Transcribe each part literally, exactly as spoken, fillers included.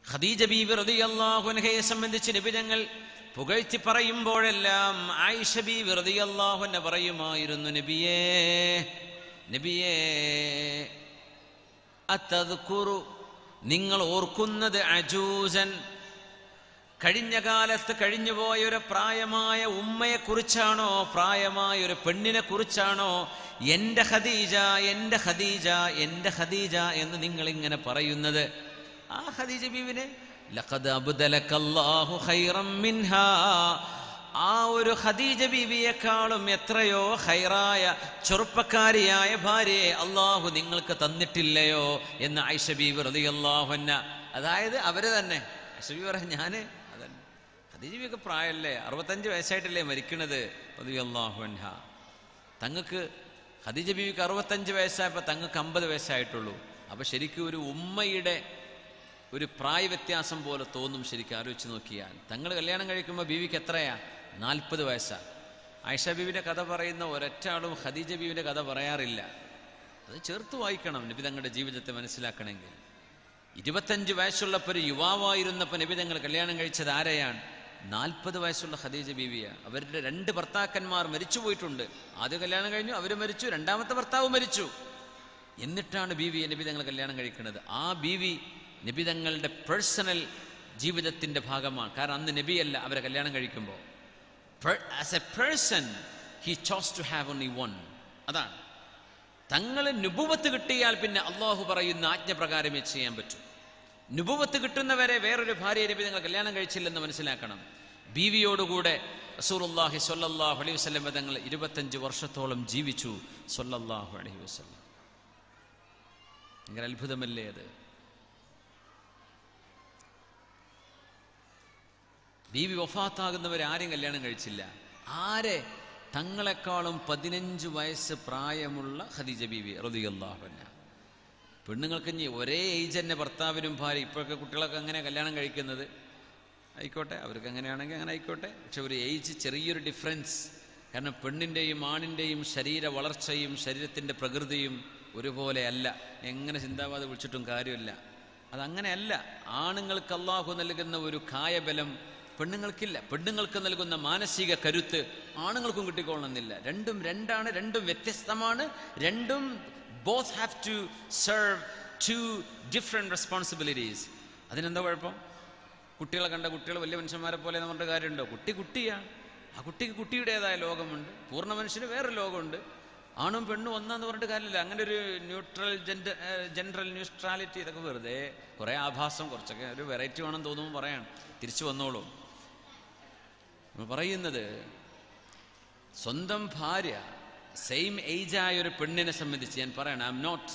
ഖദീജ ബീവി റളിയല്ലാഹു അൻഹയെ സംബന്ധിച്ച് നബി തങ്ങൾ പുകഴ്ത്തി പറയുമ്പോഴെല്ലാം ആയിഷ ബീവി റളിയല്ലാഹു അൻഹ പറയുമായിരുന്നു, നബിയേ നബിയേ അതദ്കുറു, നിങ്ങൾ ഓർക്കുന്നത് അജൂസൻ, കഴിഞ്ഞ കാലത്ത് കഴിഞ്ഞുപോയ ഒരു പ്രായമായ ഉമ്മയെക്കുറിച്ചാണോ, പ്രായമായ ഒരു പെണ്ണിനെ കുറിച്ചാണോ എൻ്റെ ഖദീജ എൻ്റെ ഖദീജ എൻ്റെ ഖദീജ എന്ന് നിങ്ങൾ ഇങ്ങനെ പറയുന്നത്? ആ ഖദീജ ബീവിനെ ലഖദ് അബ്ദലകല്ലാഹു ഖൈറൻ മിൻഹാ, ആ ഒരു ഖദീജ ബീവിയെക്കാളും എത്രയോ ഖൈറായ ചെറുപ്പക്കാരിയായ ഭാര്യയെ അള്ളാഹു നിങ്ങൾക്ക് തന്നിട്ടില്ലയോ എന്ന് ആയിഷ ബീവി റളിയല്ലാഹു അൻഹ. അതായത് അവര് തന്നെ ആയിഷ ബീവി പറയാം, ഞാന് അതന്നെ ഖദീജ ബീവിയൊക്കെ പ്രായമല്ലേ, അറുപത്തഞ്ച് വയസ്സായിട്ടല്ലേ മരിക്കണത് റളിയല്ലാഹു അൻഹ. തങ്ങൾക്ക് ഖദീജ ബീവിക്ക് അറുപത്തഞ്ച് വയസ്സായപ്പോൾ തങ്ങൾക്ക് അമ്പത് വയസ്സായിട്ടുള്ളൂ. അപ്പൊ ശരിക്കും ഒരു ഉമ്മയുടെ ഒരു പ്രായ വ്യത്യാസം പോലെ തോന്നും. ശരിക്കും ആലോചിച്ച് നോക്കിയാൽ തങ്ങൾ കല്യാണം കഴിക്കുമ്പോൾ ബീവിക്ക് എത്രയാ? നാൽപ്പത് വയസ്സാ. ആയിഷ ബീവിന്റെ കഥ പറയുന്ന ഒരൊറ്റ ആളും ഖദീജ ബീവിന്റെ കഥ പറയാറില്ല. അത് ചേർത്ത് വായിക്കണം നബി തങ്ങളുടെ ജീവിതത്തെ മനസ്സിലാക്കണമെങ്കിൽ. ഇരുപത്തഞ്ച് വയസ്സുള്ളപ്പോൾ ഒരു യുവാവായിരുന്നപ്പോൾ നബി തങ്ങൾ കല്യാണം കഴിച്ചത് ആരെയാണ്? നാൽപ്പത് വയസ്സുള്ള ഖദീജ ബീവിയ. അവരുടെ രണ്ട് ഭർത്താക്കന്മാർ മരിച്ചു പോയിട്ടുണ്ട്. ആദ്യം കല്യാണം കഴിഞ്ഞു, അവർ മരിച്ചു, രണ്ടാമത്തെ ഭർത്താവ് മരിച്ചു. എന്നിട്ടാണ് ബീവിയെ നബി തങ്ങൾ കല്യാണം കഴിക്കുന്നത്. ആ ബീവി നബി തങ്ങളുടെ പേഴ്സണൽ ജീവിതത്തിന്റെ ഭാഗമാണ്. കാരണം അന്ന് നബിയല്ല അവരെ കല്യാണം കഴിക്കുമ്പോൾ. As a person he chose to have only one. അതാണ് തങ്ങള് നുബുവത്ത് കിട്ടിയാൽ പിന്നെ അള്ളാഹു പറയുന്ന ആജ്ഞപ്രകാരമേ ചെയ്യാൻ പറ്റൂ. നുബുവത്ത് കിട്ടുന്നവരെ വേറൊരു ഭാര്യയെ നബി തങ്ങൾ കല്യാണം കഴിച്ചില്ലെന്ന് മനസ്സിലാക്കണം. ബീവിയോടുകൂടെ റസൂലുള്ളാഹി സ്വല്ലല്ലാഹു അലൈഹി വസല്ലം തങ്ങൾ ഇരുപത്തഞ്ച് വർഷത്തോളം ജീവിച്ചു സ്വല്ലല്ലാഹു അലൈഹി വസല്ലം. ഭയങ്കര അത്ഭുതമല്ലേ അത്? ബീവി വഫാത്താകുന്നവരെ ആരെയും കല്യാണം കഴിച്ചില്ല. ആരെ? തങ്ങളെക്കാളും പതിനഞ്ച് വയസ്സ് പ്രായമുള്ള ഖദീജ ബീവി റളിയല്ലാഹു അൻഹ. പെണ്ണുങ്ങൾക്ക് ഇനി ഒരേ ഏജ് തന്നെ ഭർത്താവിനും ഭാര്യ. ഇപ്പോഴൊക്കെ കുട്ടികളൊക്കെ അങ്ങനെ കല്യാണം കഴിക്കുന്നത്. ആയിക്കോട്ടെ, അവർക്ക് അങ്ങനെയാണെങ്കിൽ അങ്ങനെ ആയിക്കോട്ടെ. പക്ഷെ ഒരു ഏജ് ചെറിയൊരു ഡിഫറൻസ്. കാരണം പെണ്ണിൻ്റെയും ആണിൻ്റെയും ശരീര വളർച്ചയും ശരീരത്തിൻ്റെ പ്രകൃതിയും ഒരുപോലെ അല്ല. എങ്ങനെ ചിന്താവാതെ വിളിച്ചിട്ടും കാര്യമില്ല. അതങ്ങനെയല്ല. ആണുങ്ങൾക്ക് അള്ളാഹു നൽകുന്ന ഒരു കായബലം പെണ്ണുങ്ങൾക്കില്ല. പെണ്ണുങ്ങൾക്ക് നൽകുന്ന മാനസിക കരുത്ത് ആണുങ്ങൾക്കും കിട്ടിക്കൊള്ളണമെന്നില്ല. രണ്ടും രണ്ടാണ്, രണ്ടും വ്യത്യസ്തമാണ്. രണ്ടും both have to serve two different responsibilities. അതിനെന്താ കുഴപ്പം? കുട്ടികളെ കണ്ട കുട്ടികൾ വലിയ മനുഷ്യന്മാരെ പോലെ എന്ന് പറഞ്ഞ കാര്യമുണ്ടോ? കുട്ടി കുട്ടിയാണ്. ആ കുട്ടിക്ക് കുട്ടിയുടേതായ ലോകമുണ്ട്. പൂർണ്ണ മനുഷ്യന് വേറൊരു ലോകമുണ്ട്. ആണും പെണ്ണും ഒന്നാന്ന് പറഞ്ഞിട്ട് കാര്യമില്ല. അങ്ങനെ ഒരു ന്യൂട്രൽ ജെൻഡർ ജെൻഡറൽ ന്യൂട്രാലിറ്റി ഇതൊക്കെ വെറുതെ കുറേ ആഭാസം, കുറച്ചൊക്കെ ഒരു വെറൈറ്റി വേണമെന്ന് തോന്നുമ്പോൾ പറയാണ്. തിരിച്ചു വന്നോളൂ. നമ്മൾ പറയുന്നത് സ്വന്തം ഭാര്യ സെയിം ഏജായ ഒരു പെണ്ണിനെ സംബന്ധിച്ച് ഞാൻ പറയണം. ഐ എം നോട്ട്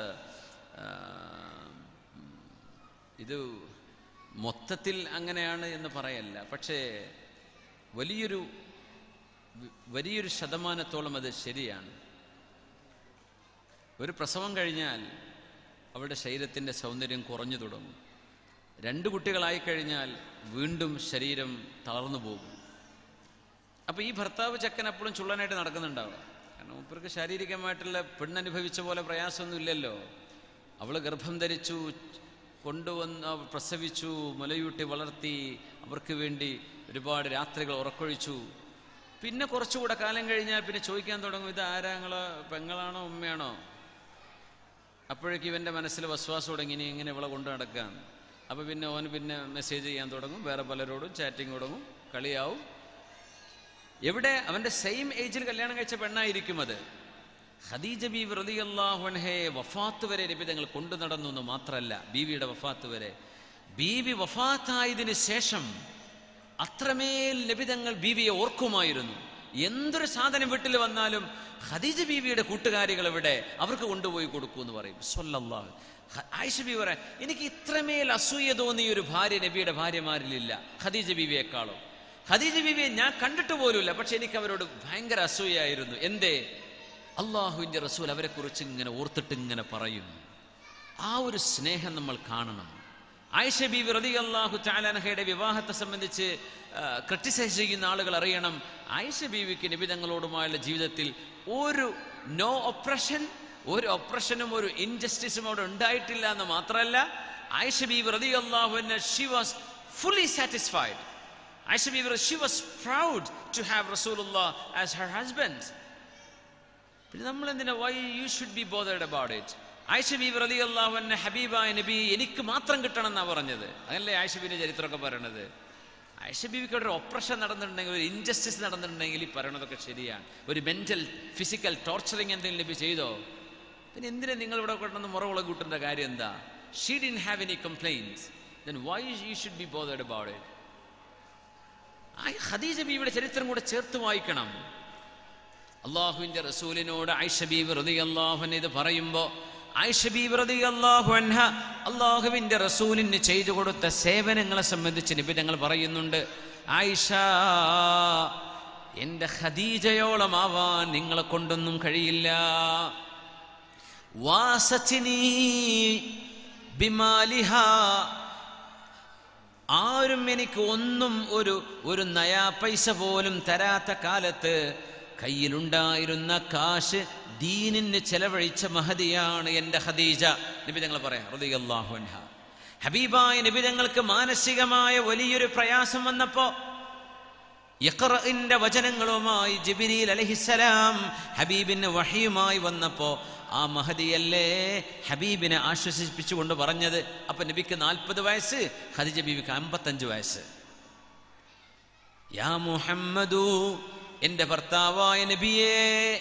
ഇത് മൊത്തത്തിൽ അങ്ങനെയാണ് എന്ന് പറയല്ല. പക്ഷേ വലിയൊരു വലിയൊരു ശതമാനത്തോളം അത് ശരിയാണ്. ഒരു പ്രസവം കഴിഞ്ഞാൽ അവരുടെ ശരീരത്തിൻ്റെ സൗന്ദര്യം കുറഞ്ഞു തുടങ്ങും. രണ്ട് കുട്ടികളായിക്കഴിഞ്ഞാൽ വീണ്ടും ശരീരം തളർന്നു പോകും. അപ്പോൾ ഈ ഭർത്താവ് ചെക്കൻ എപ്പോഴും ചുള്ളനായിട്ട് നടക്കുന്നുണ്ടാവുക. കാരണം മൂപ്പർക്ക് ശാരീരികമായിട്ടുള്ള പെണ്ണനുഭവിച്ച പോലെ പ്രയാസമൊന്നും ഇല്ലല്ലോ. അവൾ ഗർഭം ധരിച്ചു, കൊണ്ടുവന്ന് പ്രസവിച്ചു, മുലയൂട്ടി വളർത്തി, അവർക്ക് വേണ്ടി ഒരുപാട് രാത്രികൾ ഉറക്കൊഴിച്ചു. പിന്നെ കുറച്ചുകൂടെ കാലം കഴിഞ്ഞാൽ പിന്നെ ചോദിക്കാൻ തുടങ്ങും, ഇത് ആരാങ്ങളോ, പെങ്ങളാണോ ഉമ്മയാണോ? അപ്പോഴേക്കും ഇവൻ്റെ മനസ്സിൽ വസ്വാസം തുടങ്ങി, ഇനി ഇങ്ങനെ ഇവളെ കൊണ്ടു നടക്കാം. അപ്പോൾ പിന്നെ ഓന് പിന്നെ മെസ്സേജ് ചെയ്യാൻ തുടങ്ങും, വേറെ പലരോടും ചാറ്റിങ് തുടങ്ങും, കളിയാവും. എവിടെ? അവൻ്റെ സെയിം ഏജിൽ കല്യാണം കഴിച്ച പെണ്ണായിരിക്കും അത്. ഖദീജ ബീവി റളിയല്ലാഹു അൻഹയെ വഫാത്ത് വരെ നബി തങ്ങൾ കൊണ്ടു നടന്നു എന്ന് മാത്രമല്ല, ബീവിയുടെ വഫാത്ത് വരെ. ബീവി വഫാത്തായതിന് ശേഷം അത്രമേൽ നബി തങ്ങൾ ബീവിയെ ഓർക്കുമായിരുന്നു. എന്തൊരു സാധനം വീട്ടിൽ വന്നാലും ഖദീജ ബീവിയുടെ കൂട്ടുകാരികൾ എവിടെ, അവർക്ക് കൊണ്ടുപോയി കൊടുക്കൂ എന്ന് പറയും സ്വല്ലല്ലാഹു. ആയിഷ ബീവി പറയാം, എനിക്ക് ഇത്രമേൽ അസൂയ തോന്നിയ ഒരു ഭാര്യ നബിയുടെ ഭാര്യമാരിലില്ല ഖദീജ ബീവിയെക്കാളും. ഖദീജ ബീവിയെ ഞാൻ കണ്ടിട്ട് പോലുമില്ല, പക്ഷെ എനിക്ക് അവരോട് ഭയങ്കര അസൂയായിരുന്നു. എന്തേ? അള്ളാഹുവിൻ്റെ റസൂൽ അവരെ കുറിച്ച് ഇങ്ങനെ ഓർത്തിട്ട് ഇങ്ങനെ പറയും. ആ ഒരു സ്നേഹം നമ്മൾ കാണണം. ആയിഷ ബീവി റളിയല്ലാഹു തആല അൻഹയുടെ വിവാഹത്തെ സംബന്ധിച്ച് ക്രിട്ടിസൈസ് ചെയ്യുന്ന ആളുകൾ അറിയണം, ആയിഷ ബീവിക്ക് നബി തങ്ങളോടുമായുള്ള ജീവിതത്തിൽ ഒരു നോ ഒപ്രഷൻ, ഒരു ഒപ്രഷനും ഒരു ഇൻജസ്റ്റിസും അവിടെ ഉണ്ടായിട്ടില്ല എന്ന് മാത്രമല്ല, Aisha Bibi radiyallahu anha, she was fully satisfied. Aisha Bibi, she was proud to have Rasulullah as her husband. Why you should be bothered about it? Aisha Bibi radiyallahu anha, Habiba Nabi, എനിക്ക് മാത്രം കിട്ടണം എന്നാ പറഞ്ഞത്. അങ്ങനല്ലേ ആയിഷ ബീവിയുടെ ചരിത്രമൊക്കെ പറയണത്. ആയിഷ ബീവിക്ക് ഒരു ഓപ്പറേഷൻ നടന്നിട്ടുണ്ടെങ്കിൽ, ഒരു ഇൻജസ്റ്റിസ് നടന്നിട്ടുണ്ടെങ്കിൽ ഈ പറയണതൊക്കെ ശരിയാണ്. ഒരു മെന്റൽ ഫിസിക്കൽ ടോർച്ചറിങ് എന്തെങ്കിലും നബി ചെയ്തോ? പിന്നെ എന്തിനാ നിങ്ങൾ ഇവിടെ കൊണ്ടുവന്ന് മുറവിള കൂട്ടേണ്ട കാര്യം എന്താ? She didn't have any complaints. Then why you should be bothered about it? ആ ഖദീജ ബീവിയുടെ ചരിത്രം കൂടെ ചേർത്ത് വായിക്കണം. അള്ളാഹുവിന്റെ റസൂലിനോട് ആയിഷ ബീവി റളിയല്ലാഹു അൻഹ ഇത് പറയുമ്പോൾ ആയിഷ ബീവി റളിയല്ലാഹു അൻഹ അള്ളാഹുവിന്റെ റസൂലിന് ചെയ്തു കൊടുത്ത സേവനങ്ങളെ സംബന്ധിച്ച് നബി തങ്ങൾ പറയുന്നുണ്ട്, ആയിഷ, എന്റെ ഖദീജയോളം ആവാൻ നിങ്ങളെ കൊണ്ടൊന്നും കഴിയില്ല. വാസത്തിനി ബിമാലിഹ, ആരും എനിക്ക് ഒന്നും ഒരു ഒരു നയാ പൈസ പോലും തരാത്ത കാലത്ത് കയ്യിലുണ്ടായിരുന്ന കാശ് ദീനിന് ചെലവഴിച്ച മഹദിയാണ് എൻ്റെ ഖദീജ. നബി തങ്ങൾ പറയാം റളിയല്ലാഹു അൻഹ. ഹബീബായ നബി തങ്ങൾക്ക് മാനസികമായ വലിയൊരു പ്രയാസം വന്നപ്പോ യഖ്റഇന്റെ വചനങ്ങളുമായി ജിബ്രീൽ അലൈഹിസ്സലാം ഹബീബിന് വഹയുമായി വന്നപ്പോ ആ മഹദിയല്ലേ ഹബീബിനെ ആശ്വസിപ്പിച്ചുകൊണ്ട് പറഞ്ഞത്. അപ്പൊ നബിക്ക് നാൽപ്പത് വയസ്സ്, ഖദീജ ബീവിക്ക് അമ്പത്തഞ്ച് വയസ്സ്. യാ മുഹമ്മദു, എന്റെ ഭർത്താവായ നബിയേ,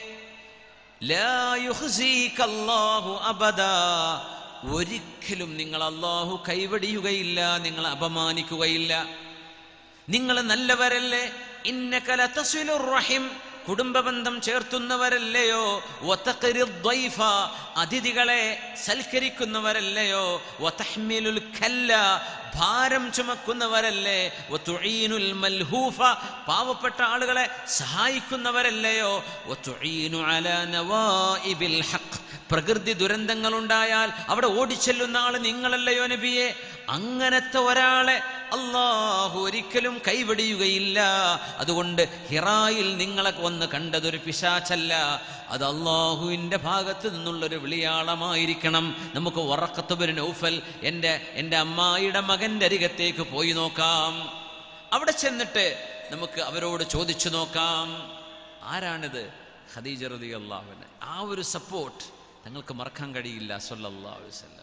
ലാ യുഖ്സീകല്ലാഹു അബദാ, ഒരിക്കലും നിങ്ങൾ അല്ലാഹു കൈവടിയുകയില്ല, നിങ്ങൾ അപമാനിക്കുകയില്ല. നിങ്ങൾ നല്ലവരല്ലേ? ഇന്നക ലതസിലുർ റഹിം, കുടുംബബന്ധം ചേർത്തുന്നവരല്ലയോ? വതഖിറിദ് ദ്വൈഫ, അതിഥികളെ സൽക്കരിക്കുന്നവരല്ലയോ? വതഹ്മിലുൽ കല്ല, ഭാരം ചുമക്കുന്നവരല്ലേ? വതുഈനുൽ മൽഹൂഫ, പാവപ്പെട്ട ആളുകളെ സഹായിക്കുന്നവരല്ലയോ? വതുഈനു അലാ നവാഇബിൽ ഹഖ്, പ്രകൃതി ദുരന്തങ്ങൾ ഉണ്ടായാൽ അവിടെ ഓടിച്ചെല്ലുന്ന ആള് നിങ്ങളല്ലയോ നബിയെ? അങ്ങനത്തെ ഒരാളെ അല്ലാഹു ഒരിക്കലും കൈവടിയുകയില്ല. അതുകൊണ്ട് ഹിറായിൽ നിങ്ങളെ വന്ന് കണ്ടതൊരു പിശാചല്ല, അത് അല്ലാഹുവിൻ്റെ ഭാഗത്ത് നിന്നുള്ളൊരു വിളിയാളമായിരിക്കണം. നമുക്ക് വറഖത്ത് ബിൻ നൗഫൽ, എൻ്റെ എൻ്റെ അമ്മായിയുടെ മകൻ്റെ അരികത്തേക്ക് പോയി നോക്കാം. അവിടെ ചെന്നിട്ട് നമുക്ക് അവരോട് ചോദിച്ചു നോക്കാം, ആരാണിത്? ഖദീജ റളിയല്ലാഹു അൻഹ. ആ ഒരു സപ്പോർട്ട് തങ്ങൾക്ക് മറക്കാൻ കഴിയില്ല സല്ലല്ലാഹു അലൈഹി വസല്ലം.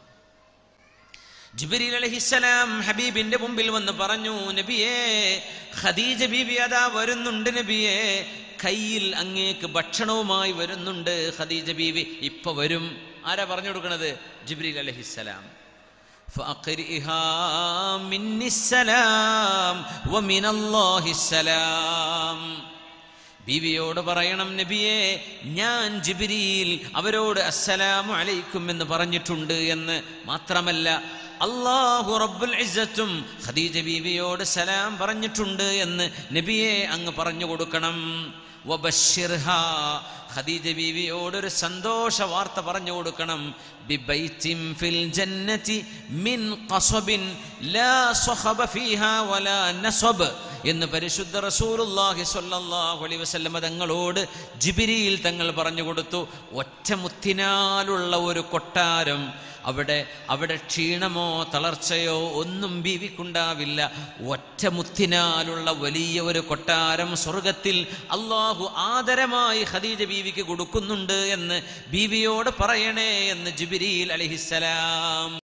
ജിബ്രീൽ അലൈഹിസ്സലാം ഹബീബിന്റെ മുമ്പിൽ വന്ന് പറഞ്ഞു, നബിയേ, ഖദീജ ബീവി അതാ വരുന്നുണ്ട് നബിയേ, കയ്യിൽ അങ്ങേക്ക് ഭക്ഷണവുമായി വരുന്നുണ്ട് ഖദീജ ബീവി, ഇപ്പൊ വരും. ആരാ പറഞ്ഞു കൊടുക്കണത്? ജിബ്രീൽ അലൈഹിസ്സലാം. ഫഅഖ്രിഹാ മിന്നിസ്സലാം വമിനല്ലാഹിസ്സലാം, ബീവിയോട് പറയണം, നബിയെ, ഞാൻ ജിബ്രീൽ അവരോട് അസ്സലാമു അലൈക്കും എന്ന് പറഞ്ഞിട്ടുണ്ട് എന്ന്. മാത്രമല്ല അല്ലാഹു റബ്ബുൽ ഇസ്സത്തും ഖദീജ ബീവിയോട് സലാം പറഞ്ഞിട്ടുണ്ട് എന്ന് നബിയെ അങ്ങ് പറഞ്ഞു കൊടുക്കണം. വബശ്ശിർഹാ, ഖദീജ ബീവിയോട് ഒരു സന്തോഷ വാർത്ത പറഞ്ഞു കൊടുക്കണം. ബിബൈത്തിൻ ഫിൽ ജന്നതി മിൻ ഖസബിൻ ലാ സഖബ ഫീഹാ വലാ നസബ് എന്ന് പരിശുദ്ധ റസൂലുള്ളാഹി സ്വല്ലല്ലാഹു അലൈഹി വസല്ലം തങ്ങളോട് ജിബ്രീൽ തങ്ങൾ പറഞ്ഞു കൊടുത്തു. ഒറ്റമുത്തിനാലുള്ള ഒരു കൊട്ടാരം, അവിടെ അവിടെ ക്ഷീണമോ തളർച്ചയോ ഒന്നും ബീവിക്കുണ്ടാവില്ല. ഒറ്റമുത്തിനാലുള്ള വലിയ ഒരു കൊട്ടാരം സ്വർഗത്തിൽ അല്ലാഹു ആദരമായി ഖദീജ ബീവിക്ക് കൊടുക്കുന്നുണ്ട് എന്ന് ബീവിയോട് പറയണേ എന്ന് ജിബ്രീൽ അലൈഹിസ്സലാം